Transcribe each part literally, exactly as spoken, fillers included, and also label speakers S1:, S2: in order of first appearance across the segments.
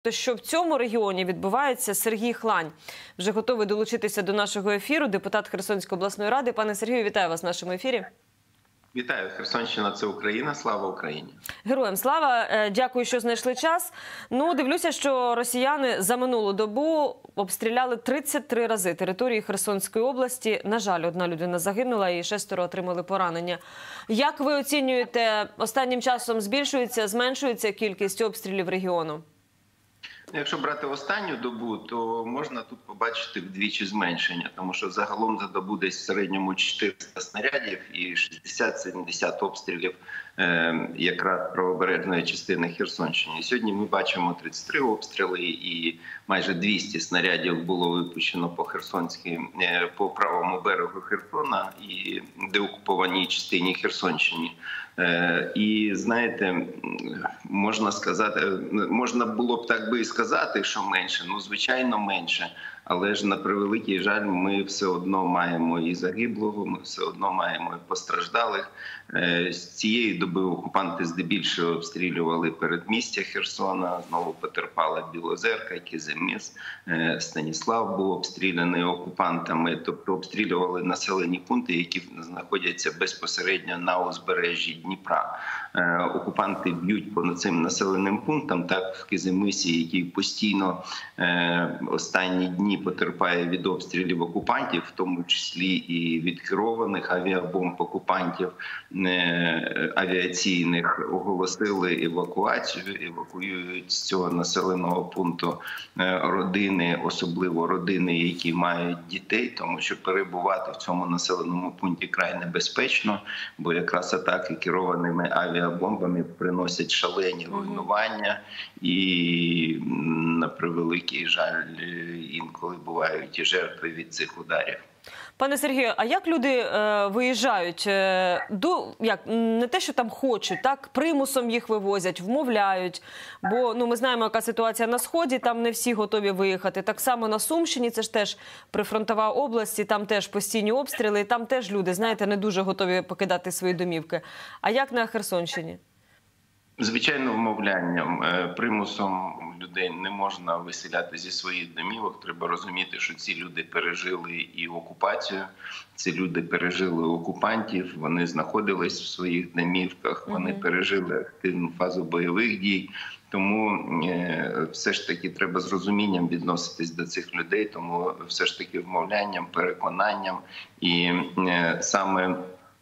S1: То що в цьому регіоні відбувається, Сергій Хлань вже готовий долучитися до нашого ефіру, депутат Херсонської обласної ради. Пане Сергію, вітаю вас в нашому ефірі.
S2: Вітаю. Херсонщина – це Україна. Слава Україні.
S1: Героям слава. Дякую, що знайшли час. Ну, дивлюся, що росіяни за минулу добу обстріляли тридцять три рази території Херсонської області. На жаль, одна людина загинула і шестеро отримали поранення. Як ви оцінюєте, останнім часом збільшується, зменшується кількість обстрілів регіону?
S2: Якщо брати останню добу, то можна тут побачити вдвічі зменшення, тому що загалом за добу десь в середньому чотириста снарядів і шістдесят-сімдесят обстрілів е, якраз правобережної частини Херсонщини. Сьогодні ми бачимо тридцять три обстріли і майже двісті снарядів було випущено по Херсонській, е, по правому берегу Херсона і деокупованій частині Херсонщини. Е, і знаєте, можна сказати, можна було б так би і сказати, що менше, ну звичайно менше, але ж на превеликий жаль ми все одно маємо і загиблого, ми все одно маємо і постраждалих. З цієї доби окупанти здебільшого обстрілювали передмістя Херсона, знову потерпала Білозерка, Кізиміс, Станіслав був обстріляний окупантами, тобто обстрілювали населені пункти, які знаходяться безпосередньо на узбережжі Дніпра. Окупанти б'ють по цим населеним пунктам, так в Кізимисі, який постійно останні дні потерпає від обстрілів окупантів, в тому числі і від керованих авіабомб окупантів авіаційних, оголосили евакуацію, евакуюють з цього населеного пункту родини, особливо родини, які мають дітей, тому що перебувати в цьому населеному пункті край небезпечно, бо якраз атаки керованими авіабомбами приносять шалені руйнування і, на превеликий жаль, інколи бувають і жертви від цих ударів.
S1: Пане Сергію, а як люди е, виїжджають? Е, до, як, не те, що там хочуть, так, примусом їх вивозять, вмовляють. Бо ну, ми знаємо, яка ситуація на Сході, там не всі готові виїхати. Так само на Сумщині, це ж теж прифронтова область, і там теж постійні обстріли, і там теж люди, знаєте, не дуже готові покидати свої домівки. А як на Херсонщині?
S2: Звичайно, вмовлянням, примусом людей не можна виселяти зі своїх домівок. Треба розуміти, що ці люди пережили і окупацію, ці люди пережили окупантів, вони знаходились в своїх домівках, вони пережили активну фазу бойових дій. Тому все ж таки треба з розумінням відноситись до цих людей, тому все ж таки вмовлянням, переконанням і саме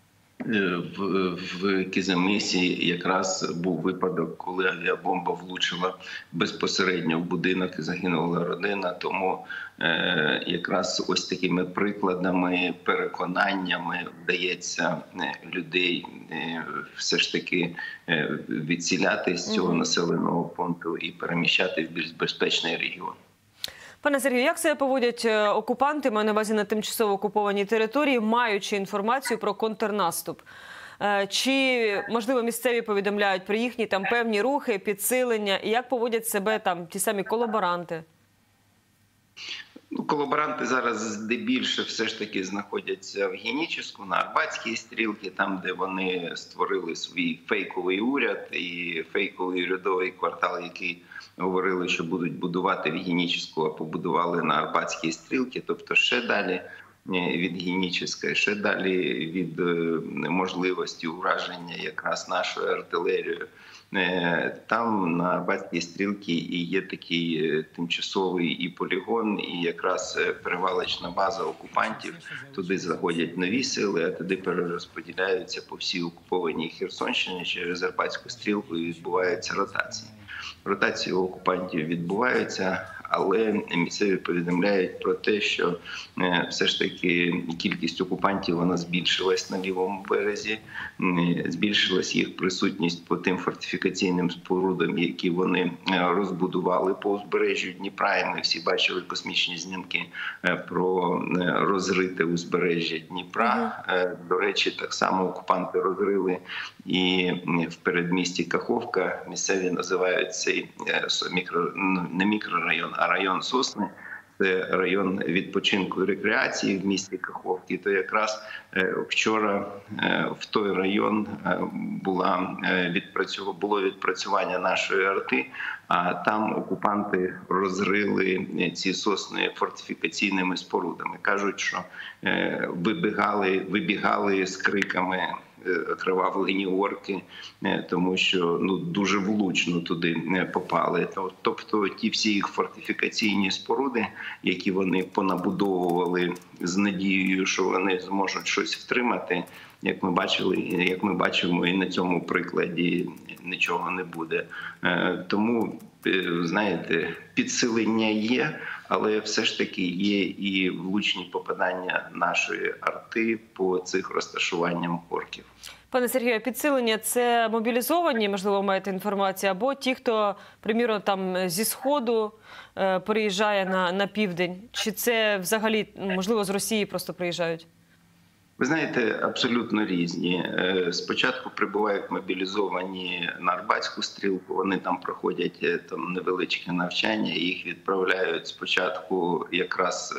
S2: В, в Кізимисі якраз був випадок, коли авіабомба влучила безпосередньо в будинок і загинула родина. Тому е, якраз ось такими прикладами, переконаннями вдається людей е, все ж таки е, відселяти з цього населеного пункту і переміщати в більш безпечний регіон.
S1: Пане Сергію, як себе поводять окупанти, маю на увазі на тимчасово окупованій території, маючи інформацію про контрнаступ? Чи, можливо, місцеві повідомляють про їхні там певні рухи, підсилення? І як поводять себе там ті самі колаборанти?
S2: Ну, колаборанти зараз здебільше все ж таки знаходяться в Генічеську, на Арбатській стрілці, там, де вони створили свій фейковий уряд і фейковий урядовий квартал, який говорили, що будуть будувати в Генічеську, а побудували на Арбатській стрілці, тобто ще далі від Генічеської, ще далі від можливості ураження якраз нашою артилерією. Там на Арбатській стрілці і є такий тимчасовий і полігон, і якраз перевалочна база окупантів. Туди заходять нові сили, а туди перерозподіляються по всій окупованій Херсонщині через Арбатську стрілку і відбуваються ротації. Ротації окупантів відбуваються, але місцеві повідомляють про те, що все ж таки кількість окупантів вона збільшилась на лівому березі, збільшилась їх присутність по тим фортифікаційним спорудам, які вони розбудували по узбережжю Дніпра. І ми всі бачили космічні знімки про розрите узбережжя Дніпра. До речі, так само окупанти розрили і в передмісті Каховка. Місцеві називають цей мікро, не мікрорайон, а район Сосни. це район відпочинку і рекреації в місті Каховці, то якраз вчора в той район була відпрацьов... було відпрацювання нашої арти, а там окупанти розрили ці сосни фортифікаційними спорудами. Кажуть, що вибігали, вибігали з криками окровавлені орки, тому що ну дуже влучно туди попали. Тобто ті всі їх фортифікаційні споруди, які вони понабудовували з надією, що вони зможуть щось втримати, як ми бачили, як ми бачимо, і на цьому прикладі нічого не буде. Тому, знаєте, підсилення є, але все ж таки є і влучні попадання нашої арти по цих розташуванням орків.
S1: Пане Сергію, підсилення – це мобілізовані, можливо, маєте інформацію, або ті, хто, приміром, там зі Сходу е, переїжджає на, на південь? Чи це взагалі, можливо, з Росії просто приїжджають?
S2: Ви знаєте, абсолютно різні. Спочатку прибувають мобілізовані на Арбатську стрілку, вони там проходять там невеличке навчання, їх відправляють спочатку якраз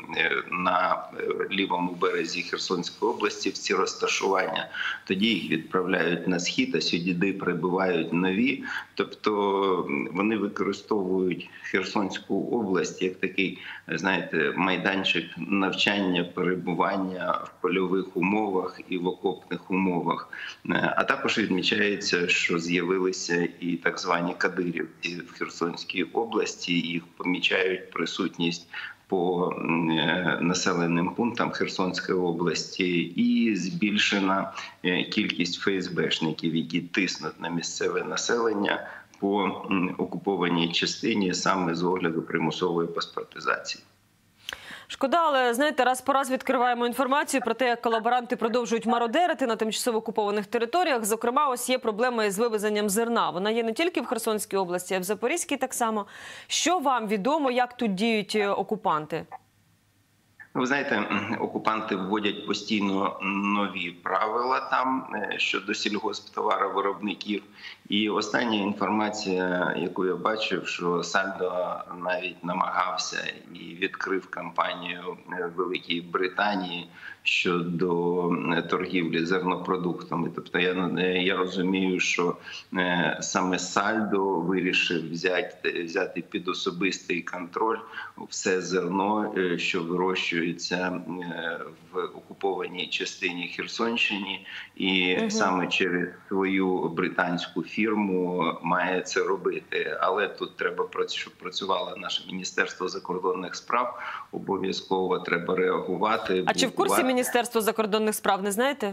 S2: на лівому березі Херсонської області в ці розташування, тоді їх відправляють на схід, а сюди прибувають нові. Тобто вони використовують Херсонську область як такий, знаєте, майданчик навчання, перебування в польових умовах і в окопних умовах. А також відмічається, що з'явилися і так звані кадирівці в Херсонській області, їх помічають присутність по населеним пунктам Херсонської області, і збільшена кількість ФСБшників, які тиснуть на місцеве населення по окупованій частині саме з огляду примусової паспортизації.
S1: Шкода, але, знаєте, раз по раз відкриваємо інформацію про те, як колаборанти продовжують мародерити на тимчасово окупованих територіях. Зокрема, ось є проблема з вивезенням зерна. Вона є не тільки в Херсонській області, а й в Запорізькій так само. Що вам відомо, як тут діють окупанти?
S2: Ви знаєте, окупанти вводять постійно нові правила там щодо сільгосптоваровиробників. І остання інформація, яку я бачив, що Сальдо навіть намагався і відкрив кампанію в Великій Британії щодо торгівлі зернопродуктами. Тобто я, я розумію, що саме Сальдо вирішив взяти, взяти під особистий контроль все зерно, що вирощується в окупованій частині Херсонщини, і угу. саме через свою британську фірму має це робити. Але тут треба, щоб працювало наше Міністерство закордонних справ, обов'язково треба реагувати.
S1: А чи в курсі Міністерство закордонних справ, не знаєте?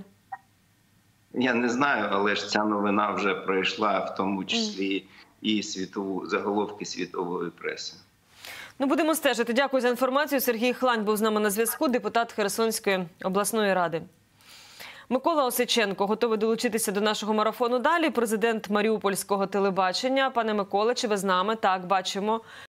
S2: Я не знаю, але ж ця новина вже пройшла, в тому числі і світову, заголовки світової преси.
S1: Ну, будемо стежити. Дякую за інформацію. Сергій Хлань був з нами на зв'язку, депутат Херсонської обласної ради. Микола Осиченко готовий долучитися до нашого марафону далі. Президент Маріупольського телебачення. Пане Миколе, чи ви з нами? Так, бачимо.